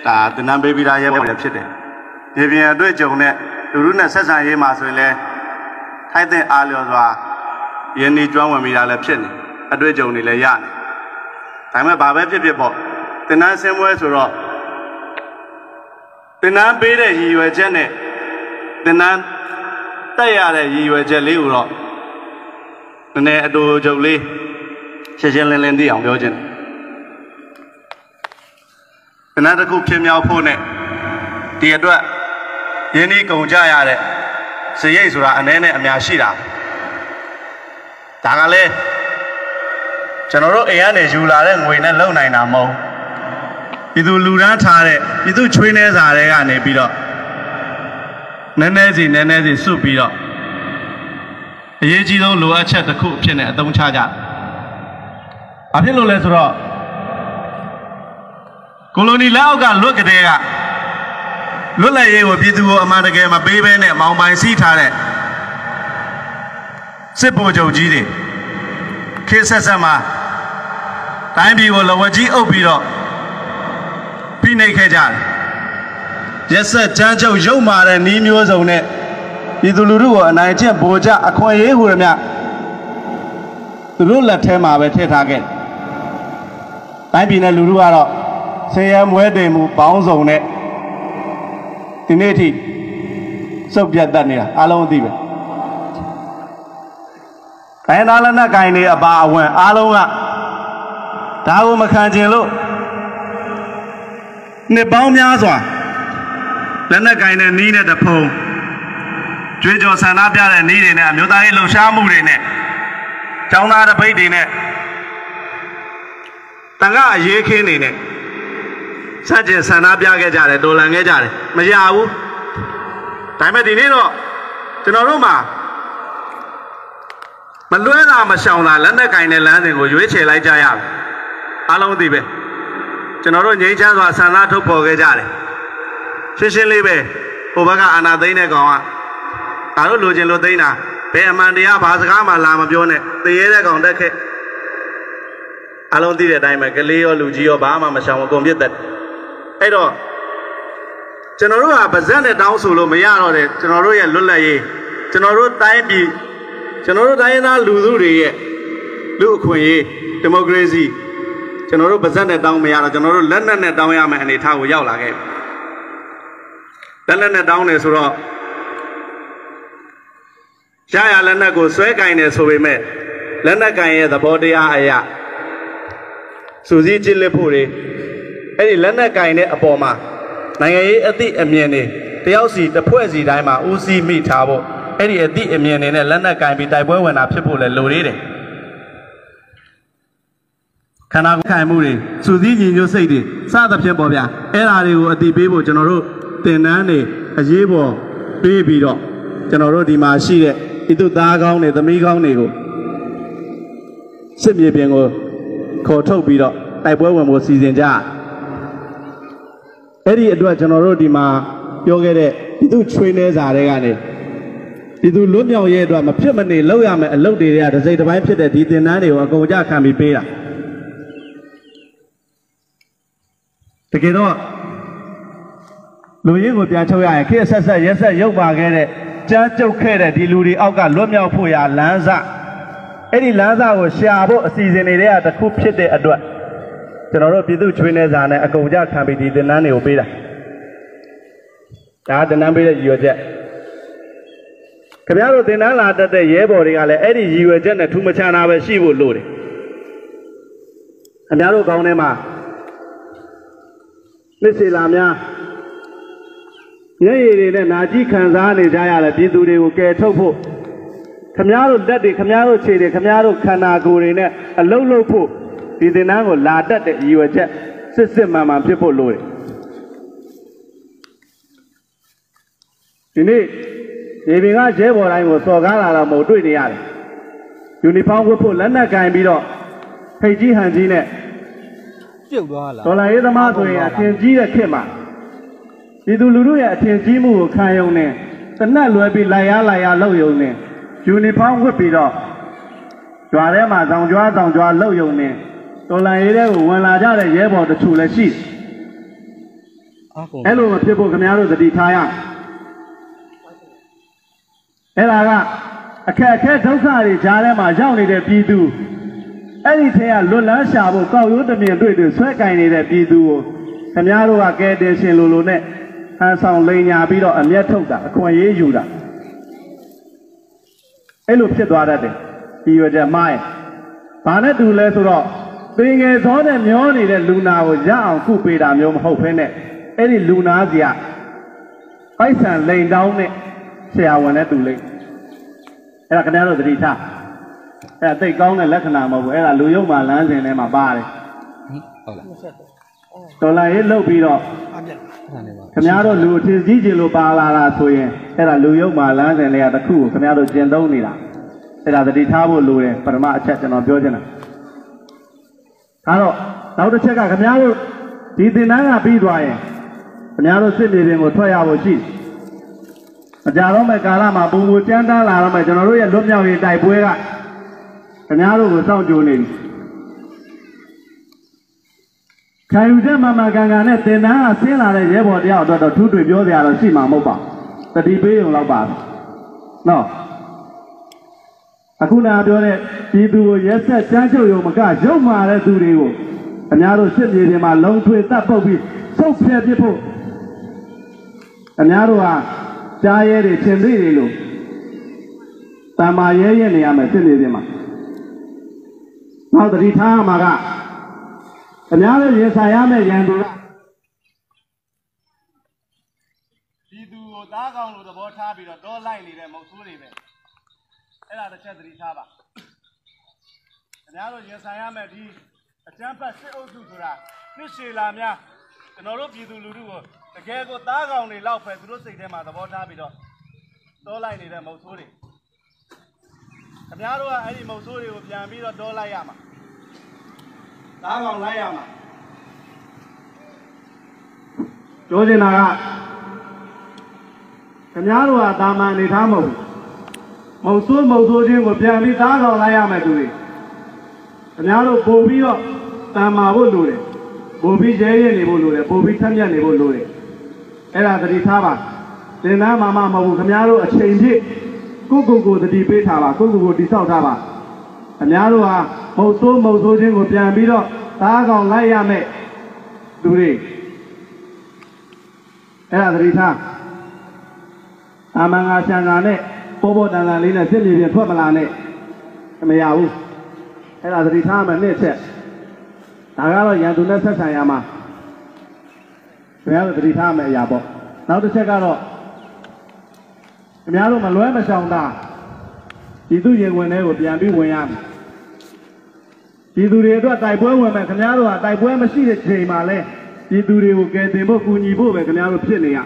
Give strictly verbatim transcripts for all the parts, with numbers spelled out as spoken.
ဒါတင်နန်းပေးပြီးသားရဲဘော်တွေဖြစ်တယ်ဒီပြင်အတွေ့အကြုံနဲ့လူလူနဲ့ဆက်ဆံရေးမှာဆိုရင်လည်းထိုက်တဲ့အားလျော်စွာရင်းနှီးကျွမ်းဝင်မိတာလည်းဖြစ်နေအတွေ့အကြုံတွေလည်းရနေဒါပေမဲ့ဘာပဲဖြစ်ဖြစ်ပေါ့တင်နန်းဆင်းပွဲဆိုတော့တင်နန်းပေးတဲ့ရည်ရွယ်ချက်နဲ့တင်နန်းတက်ရတဲ့ရည်ရွယ်ချက်လေးကိုတော့နည်းနည်းအတူကြုံလေးရှင်းရှင်းလင်းလင်းသိအောင်ပြောချင်တယ်တင်နန်းတစ်ခုဖြစ်မြောက်ဖို့နဲ့ဒီအတွက်ရင်းနှီးကုန်ကြရတဲ့စရိတ်ဆိုတာအနေနဲ့အများရှိတာဒါကလည်းကျွန်တော်တို့အိမ်ကနေယူလာတဲ့ငွေနဲ့လုံနိုင်တာမဟုတ်ပြည်သူလူတန်းထားတဲ့ပြည်သူချွေးနှဲစာတွေကနေပြီးတော့နည်းနည်းစီနည်းနည်းစီစုပြီးတော့အရေးကြီးဆုံးလိုအပ်ချက်တစ်ခုအဖြစ်နဲ့အသုံးချကြ။ဘာဖြစ်လို့လဲဆိုတော့ကိုလိုနီလက်အောက်ကလွတ်ကတဲ့ကလွတ်လပ်ရေးကိုပြည်သူကိုအမှန်တကယ်မပေးဘဲနဲ့မောင်ပိုင်စီးထားတဲ့စစ်ဗိုလ်ချုပ်ကြီးတွေခေတ်ဆက်ဆက်မှာတိုင်းပြည်ကိုလဝကြီးအုပ်ပြီးတော့ဖိနှိပ်ခဲ့ကြတယ်။ရက်ဆက်ကြမ်းကြုတ်ရုပ်မာတဲ့နှီးမျိုးစုံနဲ့ပြည်သူလူထုကိုအနိုင်ကျင့်ဗိုလ်ချအခွင့်အရေးဟူရမြသူတို့လက်ထဲမှာပဲထည့်ထားခဲ့တယ်။တိုင်းပြည်နဲ့လူထုကတော့ဆင်းရဲမွဲတေမှုပေါင်းစုံနဲ့ဒီနေ့အထိစုပ်ပြတ်တတ်နေတာအားလုံးသိပဲ။ဒိုင်းသားလက်နက်ကိုင်တွေအပါအဝင်အားလုံးကဒါကိုမခံကျင်လို့နှစ်ပေါင်းများစွာလက်နက်ကိုင်တဲ့နီးတဲ့တဖုံကြွေးကြော်ဆန္ဒပြတဲ့နီးတွေနဲ့အမျိုးသားရေးလှုပ်ရှားမှုတွေနဲ့ကျောင်းသားတပိတ်တွေနဲ့တန်ခါအရေးခင်းနေနဲ့စัจကျင်ဆန္ဒပြခဲ့ကြတယ်တော်လှန်ခဲ့ကြတယ်မရဘူးဒါပေမဲ့ဒီနေ့တော့ကျွန်တော်တို့မှာမလွဲတာမရှောင်တာလက်နက်ကင်တဲ့လမ်းစဉ်ကိုရွေးချယ်လိုက်ကြရပြီအားလုံးသိပဲကျွန်တော်တို့ငြိမ်းချမ်းစွာဆန္ဒထုတ်ဖော်ခဲ့ကြတယ်ရှင်းရှင်းလေးပဲဟိုဘက်ကအာဏာသိမ်းတဲ့ကောင်ကဒါတို့လိုချင်လို့သိမ်းတာဘယ်အမှန်တရားဘာစကားမှလာမပြောနဲ့သေရဲတဲ့ကောင်တက်ခဲ့အားလုံးသိတဲ့အတိုင်းပဲကလေးရောလူကြီးရောဘာမှမရှောင်အကုန်ပြစ်သက်အဲ့တော့ကျွန်တော်တို့ကဗဇက်နဲ့တောင်းဆိုလို့မရတော့တဲ့ကျွန်တော်တို့ရဲ့လွတ်လပ်ရေးကျွန်တော်တို့တိုင်းပြည်ကျွန်တော်တို့တိုင်းရင်းသားလူထုတွေရဲ့လူအခွင့်အရေးဒီမိုကရေစီကျွန်တော်တို့ဗဇက်နဲ့တောင်းမရတော့ကျွန်တော်တို့လက်နက်နဲ့တောင်းရမယ့်အနေအထားကိုရောက်လာခဲ့လက်နက်နဲ့တောင်းတယ်ဆိုတော့ရရလက်နက်ကိုဆွဲကင်တယ်ဆိုပေမဲ့လက်နက်ကင်ရဲ့သဘောတရားအရာစူးစီးကြည့်လက်ဖို့တွေအဲ့ဒီလက်နက်ကင်တဲ့အပေါ်မှာနိုင်ငံရေးအသည့်အမြင်တွေတယောက်စီတစ်ဖွဲ့စီတိုင်းမှာဦးစီးမိထားဖို့အဲ့ဒီအသည့်အမြင်တွေနဲ့လက်နက်ကင်ပြီးတိုက်ပွဲဝင်တာဖြစ်ဖို့လည်းလိုသေးတယ်ခန္ဓာကိုယ်ခိုင်မှုတွေစူးစီးညီညွတ်စိတ်တွေစသဖြင့်ပေါ့ဗျာအဲ့ဓာတွေကိုအတိပေးဖို့ကျွန်တော်တို့သင်တန်းတွေအရေးပေါ်ပေးပြီးတော့ကျွန်တော်တို့ဒီမှာရှိတဲ့ဤသူသားကောင်းတွေသမီးကောင်းတွေကိုစစ်မြေပြင်ကိုခေါ်ထုတ်ပြီးတော့တိုက်ပွဲဝင်ဖို့စီစဉ်ကြအဲ့ဒီအတွက်ကျွန်တော်တို့ဒီမှာပြောခဲ့တဲ့ပြည်သူချွေးနှဲစာတွေကနေပြည်သူလွတ်မြောက်ရေးအတွက်မဖြစ်မနေလုပ်ရမယ်အလုပ်တွေကတစ်စိတ်တစ်ပိုင်းဖြစ်တဲ့ဒီသင်တန်းတွေကိုအကုန်ကြခံပြီးပေးတာတကယ်တော့လူရင်းကိုပြန်ချုပ်ရရင်ခေတ်ဆက်ဆက်ရက်ဆက်ရုပ်ပါခဲ့တဲ့ကြမ်းကြုတ်ခဲ့တဲ့ဒီလူတွေအောက်ကလွတ်မြောက်ဖို့ရာလမ်းစအဲ့ဒီလမ်းစကိုရှာဖို့အစီအစဉ်တွေကတစ်ခုဖြစ်တဲ့အတွက်ကျွန်တော်တို့ပြည်သူချွေးနှဲစာနဲ့အကုန်ကြခံပြီးဒီသင်တန်းတွေကိုပေးတာဒါသင်တန်းပေးတဲ့ရည်ရွယ်ချက်ခင်ဗျားတို့သင်တန်းလာတတ်တဲ့ရဲဘော်တွေကလည်းအဲ့ဒီရည်ရွယ်ချက်နဲ့ထူးမခြားတာပဲရှိဖို့လိုတယ်ခင်ဗျားတို့ကောင်းထဲမှာနှစ်စီလာများညရည်တွေနဲ့နာကြီးခံစားနေကြရတဲ့ပြည်သူတွေကိုကယ်ထုတ်ဖို့ခမားတို့လက်တွေခမားတို့ခြေတွေခမားတို့ခန္ဓာကိုယ်တွေနဲ့အလုံးလုံးဖို့ဒီသင်တန်းကိုလာတတ်တဲ့ရည်ရွယ်ချက်စစ်စစ်မှန်မှန်ဖြစ်ဖို့လိုတယ်ဒီနေ့ဒီပင်ကရဲဘော်တိုင်းကိုစော်ကားလာတော့မဟုတ်တွေ့နေရတယ်ယူနီဖောင်းဝတ်ဖို့လက်နက်ကင်ပြီးတော့ဖိတ်ကြီးဟန်ကြီးနဲ့ပြုတ်သွားလားဒေါ်လာရေးသမားဆိုရင်အထင်ကြီးတဲ့ခေတ်မှာဒီသူလူတို့ရဲ့အထင်ကြီးမှုကိုခံရုံနဲ့တနက်လွယ်ပြီးလိုက်ရလိုက်ရလောက်ရုံနဲ့ယူနီဖောင်းဝတ်ပြီးတော့ကြွားထဲမှာဆောင်ကြွားဆောင်ကြွားလောက်ရုံနဲ့ဒေါ်လာရေးတဲ့ကိုဝင်လာကြတဲ့ရဲဘော်တချို့လည်းရှိไอ้ลูกมาพี่พวกขมิ้นรู้จะดีท้ายอ่ะไอ้ล่ะก็แค่แค่ทุกข์อะไรจาเลยมาเจ้านี่เด็กปีดูไอ้ที่เที่ยลุล้านชาบุก้าวยุติเมียนด้วยด้วยสวยกันนี่เด็กปีดูขมิ้นรู้ว่าแกเดชินลูลูเนี่ยฮันส่งเลยยาปีเราอันเนี้ยทุกข์ด่าคนยี่อยู่ด่าไอ้ลูกพี่ตัวอะไรเด็กที่อยู่จะไม่ป่านนี้ดูแลสุดอ่ะเป็นไงตอนนี้มีอะไรเนี่ยลูน่าว่าจะเอาคู่ไปดามยมเขาเพื่อนเนี่ยไอ้นี่ลูน่าเสียไปสั่งเลยดาวเนี่ยเสียวันนี้ดูเลยไอ้ละคะแนนเราจะดีท่าไอ้ติดกล้องเนี่ยลักษณะมาบุไอ้ละลูยกมาล้านเซนเนี่ยมาบ้าเลยตัวอะไรเล่าปีหรอกขมิ้นเราลูที่จีจีลูปาลาลาสวยไอ้ละลูยกมาล้านเซนเนี่ยตะคู่ขมิ้นเราเจนต้องนี่ละไอ้ละจะดีท่าบุลูเนี่ยปรมาชัดจะนอนเพี้ยนนะถ้าเราเราจะเช็คกันขมิ้นเราดีดีนั่งอ่ะปีด้วยขมิ้นเราสิ่งนี้เป็นหมดทั่วยาวชีอาจารย์เราไม่กล้าละมาบูบูเจ้าด้านหลังเราไม่จนเราเรียนล้มยาวในใจป่วยละขมิ้นเราก็ต้องจูนี่ใครอยู่ที่มามาการงานเนี่ยเต็นท์อ่ะเสียอะไรเยอะพอเดียวตัวตัวทุกตัวเยอะเดียวเราสิมาไม่ป่ะแต่ดีไปของเราป่ะเนาะအခုနာပြောတဲ့ဒီသူကိုရက်ဆက်ကြမ်းချုပ်ရုံမကရုပ်မာတဲ့သူတွေကိုအများတို့စစ်မြေပြင်မှာလုံထွေတပ်ပုတ်ပြီးစုပ်ဖျက်ပစ်ဖို့အများတို့ဟာကြားရဲတွေရှင်သိတွေလို့တမာရဲရဲနေရမယ်စစ်မြေပြင်မှာနောက်တတိထားမှာကအများတို့ရင်ဆိုင်ရမယ့်ရန်သူကဒီသူကိုသားကောင်းလို့သဘောထားပြီးတော့တော့လိုက်နေတဲ့မုတ်ဆိုးတွေပဲအဲ့ဒါတစ်ချက်သတိထားပါခင်ဗျားတို့ရင်ဆိုင်ရမယ်ဒီအကျန်းဖတ်စစ်အုပ်စုဆိုတာနှစ်ရှည်လာများကျွန်တော်တို့ပြည်သူလူထုကိုတကယ်ကိုသားကောင်တွေလောက်ပဲသူတို့စိတ်ထဲမှာသဘောထားပြီးတော့တောလိုက်နေတဲ့မုတ်ဆိုးတွေခင်ဗျားတို့ကအဲ့ဒီမုတ်ဆိုးတွေကိုပြန်ပြီးတော့တောလိုက်ရမှာသားကောင်လိုက်ရမှာပြောနေတာကခင်ဗျားတို့ကတာမန်နေထားမဟုတ်မုတ်ဆိုးမုတ်ဆိုးချင်းကိုပြန်ပြီးသားကောင်လိုက်ရမယ်သူတွေခင်ဗျားတို့ပို့ပြီးတော့တန်မာဖို့လိုတယ်ပို့ပြီးရဲရဲနေဖို့လိုတယ်ပို့ပြီးထက်မြက်နေဖို့လိုတယ်အဲ့ဒါသတိထားပါသင်္နာမမမဟုတ်ဘူးခင်ဗျားတို့အချိန်ပြည့်ကိုကိုကိုသတိပေးထားပါကိုကိုကိုတိဆောက်ထားပါခင်ဗျားတို့ဟာမုတ်ဆိုးမုတ်ဆိုးချင်းကိုပြန်ပြီးတော့သားကောင်လိုက်ရမယ်သူတွေအဲ့ဒါသတိထားအမန်ငါဆန်ငါနဲ့ပေါ်ပေါ်တန်တန်လေးနဲ့စစ်မြေပြင်ထွက်မလာနဲ့မရဘူးအဲ့ဒါသတိထားမှနှစ်ချက်ဒါကတော့ရန်သူနဲ့ဆက်ဆံရမှာခင်ဗျားတို့သတိထားမယ်အရာပေါ့နောက်တစ်ချက်ကတော့ခင်ဗျားတို့မလွဲမရှောင်တာဒီသူရင်ဝင်ထဲကိုပြန်ပြီးဝင်ရမယ်ဒီသူတွေအတွက်တိုက်ပွဲဝင်မယ်ခင်ဗျားတို့ကတိုက်ပွဲမရှိတဲ့ချိန်မှာလဲဒီသူတွေကိုကယ်တင်ဖို့ကူညီဖို့ပဲခင်ဗျားတို့ဖြစ်နေရ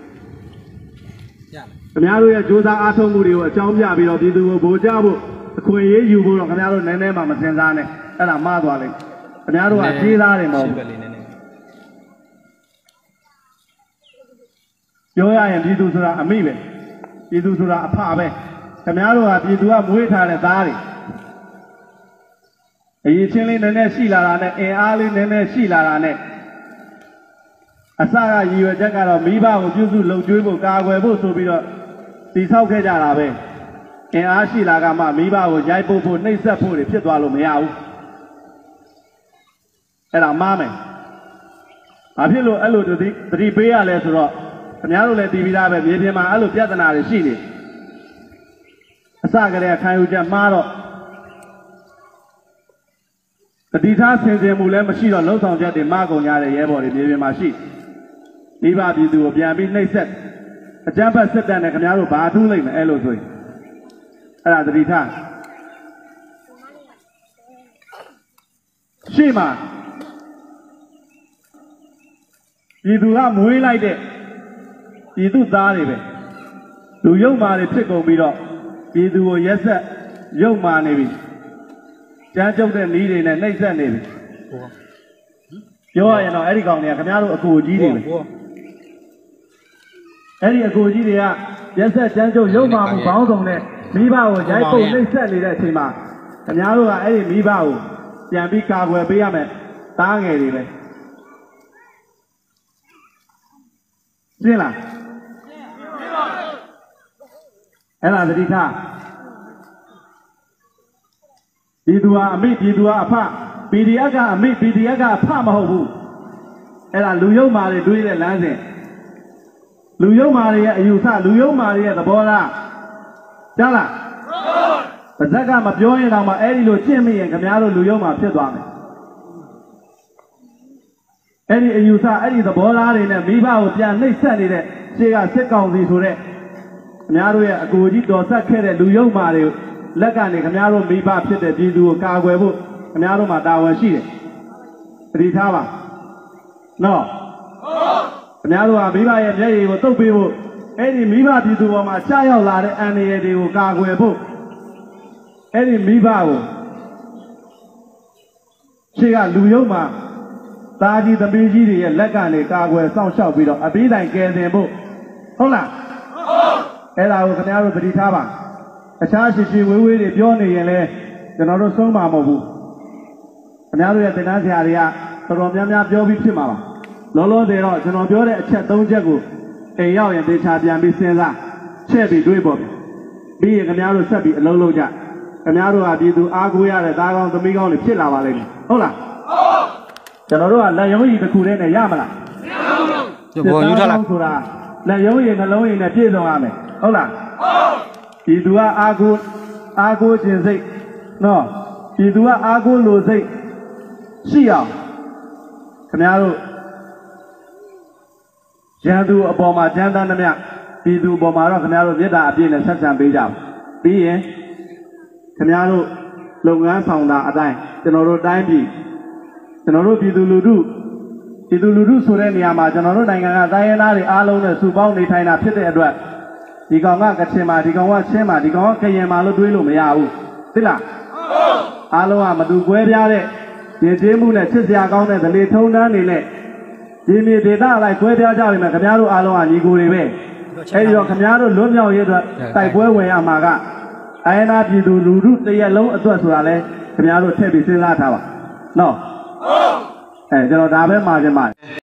ခင်ဗျားတို့ရဲ့ကြိုးစားအားထုတ်မှုတွေကိုအကြောင်းပြပြီးတော့ပြည်သူကိုဗိုလ်ချဖို့အခွင့်အရေးယူဖို့တော့ခင်ဗျားတို့နည်းနည်းမှမစင်စားနဲ့အဲ့ဒါမှားသွားလိမ့်ခင်ဗျားတို့ကကြီးသားတယ်မဟုတ်ဘူးပြောရရင်ပြည်သူဆိုတာအမိပဲပြည်သူဆိုတာအဖပဲခင်ဗျားတို့ကပြည်သူကမွေးထားတဲ့သားတွေအရေးချင်းလေးနည်းနည်းရှိလာတာနဲ့အင်အားလေးနည်းနည်းရှိလာတာနဲ့အစကရည်ရွယ်ချက်ကတော့မိဘကိုပြုစုလုံကျွေးဖို့ကာကွယ်ဖို့ဆိုပြီးတော့တည်ဆောက်ခဲ့ကြတာပဲအင်အားရှိလာကမှမိဘကိုရိုက်ပုတ်ဖို့နှိပ်စက်ဖို့တွေဖြစ်သွားလို့မရဘူးအဲ့ဒါမှားမယ်ဘာဖြစ်လို့အဲ့လိုတတိတတိပေးရလဲဆိုတော့ခင်ဗျားတို့လည်းတည်ပြီးသားပဲမြေပြင်မှာအဲ့လိုပြဿနာတွေရှိနေအစကတည်းကခံယူချက်မှားတော့တတိထားဆင်ခြင်မှုလည်းမရှိတော့လုံဆောင်ချက်တွေမှားကုန်ကြတဲ့ရဲဘော်တွေမြေပြင်မှာရှိမိဘပြည်သူကိုပြန်ပြီးနှိပ်စက်အကြမ်းဖက်စစ်တပ်နဲ့ခင်ဗျားတို့ဘာထူးလိုက်မလဲအဲ့လိုဆိုရင်အဲ့ဒါတတိထားရှေ့မှာပြည်သူကမွေးလိုက်တဲ့ပြည်သူသားတွေပဲလူရုပ်မာတွေဖြစ်ကုန်ပြီးတော့ပြည်သူကိုရက်ဆက်ရုပ်မာနေပြီကြမ်းကြုတ်တဲ့နည်းတွေနဲ့နှိပ်စက်နေပြီပြောရရင်တော့အဲ့ဒီကောင်တွေကခင်ဗျားတို့အကူကြီးတွေပဲအဲ့ဒီအကူကြီးတွေကရက်ဆက်ကြမ်းကြုတ်ရုပ်မာမှုဘောင်းဆောင်နဲ့မိဘကိုရိုက်ပုတ်နှိပ်စက်နေတဲ့အချိန်မှာခင်ဗျားတို့ကအဲ့ဒီမိဘကိုပြန်ပြီးကာကွယ်ပေးရမယ်တားငယ်တွေပဲရှင်းလားအဲ့ဒါသတိထားဒီသူဟာအမိဒီသူဟာအဖ ပီဒီအက်ကအမိ ပီဒီအက်ကအဖမဟုတ်ဘူးအဲ့ဒါလူယုံမာတွေတွေးတဲ့လမ်းစဉ်လူယုံမာတွေရဲ့အယူဆလူယုံမာတွေရဲ့သဘောထားကြားလားပါဇက်ကမပြောရင်တော့မှအဲ့ဒီလိုကျင့်မိရင်ခင်ဗျားတို့လူယုံမာဖြစ်သွားမယ်အဲ့ဒီအယူဆအဲ့ဒီသဘောထားတွေနဲ့မိဘကိုပြန်နှိပ်စက်နေတဲ့ရှေ့ကစစ်ကောင်စီဆိုတဲ့ခင်ဗျားတို့ရဲ့အကိုကြီးတော်ဆက်ခဲ့တဲ့လူယုံမာတွေလက်ကနေခင်ဗျားတို့မိဘဖြစ်တဲ့ပြည်သူကိုကာကွယ်ဖို့ခင်ဗျားတို့မှာတာဝန်ရှိတယ်သတိထားပါနော်ခင်ဗျားတို့ကမိဘရဲ့မျက်ရည်ကိုတုပ်ပေးဖို့အဲ့ဒီမိဘပြည်သူပေါ်မှာရှားရောက်လာတဲ့အန္တရာယ်တွေကိုကာကွယ်ဖို့အဲ့ဒီမိဘကိုရှေ့ကလူယုံမှာတာကြီးသမီးကြီးတွေရဲ့လက်ကနေကာကွယ်စောင့်ရှောက်ပြီးတော့အပြီးတိုင်ကယ်တင်ဖို့ဟုတ်လားအဲ့ဒါကိုခင်ဗျားတို့သတိထားပါအခြားရှိရှိဝေးဝေးတွေပြောနေရင်လည်းကျွန်တော်တို့ဆုံးမှာမဟုတ်ဘူးခင်ဗျားတို့ရဲ့တင်တန်းဆရာတွေကတော်တော်များများပြောပြီးဖြစ်မှာပါလောလောဆယ်တော့ကျွန်တော်ပြောတဲ့အချက်၃ချက်ကိုအိမ်ရောက်ရင်တေချာပြန်ပြီးစဉ်းစားချက်ပြီးတွေးပေါ့ပြီးရင်ခင်ဗျားတို့ဆက်ပြီးအလုံးလုံးကြခင်ဗျားတို့ကပြည်သူအားကိုးရတဲ့သားကောင်းသမီးကောင်းတွေဖြစ်လာပါလိမ့်မယ်ဟုတ်လားဟုတ်ကျွန်တော်တို့ကလက်ရုံးရည်တစ်ခုတည်းနဲ့ရမလားမရဘူးဘောယူထားလားဆိုတာလက်ရုံးရည်နှလုံးရည်နဲ့ပြည့်စုံရမယ်ဟုတ်လားဟုတ်ပြည်သူကအားကိုးအားကိုးခြင်းစိတ်နော်ပြည်သူကအားကိုးလို့စိတ်ရှိအောင်ခင်ဗျားတို့ရန်သူအပေါ်မှာကြမ်းတမ်းသမျှပြည်သူအပေါ်မှာတော့ခင်ဗျားတို့မေတ္တာအပြည့်နဲ့ဆက်ဆံပေးကြပါပြီးရင်ခင်ဗျားတို့လုပ်ငန်းဆောင်တာအတိုင်းကျွန်တော်တို့တိုင်းပြည်ကျွန်တော်တို့ပြည်သူလူထုပြည်သူလူထုဆိုတဲ့နေရာမှာကျွန်တော်တို့နိုင်ငံကတိုင်းရင်းသားတွေအားလုံးနဲ့စုပေါင်းနေထိုင်တာဖြစ်တဲ့အတွက်ဒီကောင်ကကချင်မှာဒီကောင်ကချင်းမှာဒီကောင်ကကရင်မှာလို့တွေးလို့မရဘူးသိလားအားလုံးကမတူကွဲပြားတဲ့ရည်ချင်းမှုနဲ့ချစ်စရာကောင်းတဲ့ဒလေထုံးတန်းနေနဲ့ဒီမြေဒေသအလိုက်ကွဲပြားကြပြီမဲ့ခင်ဗျားတို့အားလုံးကညီကိုတွေပဲအဲဒီတော့ခင်ဗျားတို့လွတ်မြောက်ရေးအတွက်တိုက်ပွဲဝင်ရမှာကအိုင်နာပြည်သူလူထုတရက်လုံးအတွက်ဆိုတာလဲခင်ဗျားတို့ထည့်ပြီးစဉ်းစားထားပါနော်ဟုတ်အဲကျွန်တော်ဒါပဲမှာခြင်းပါတယ်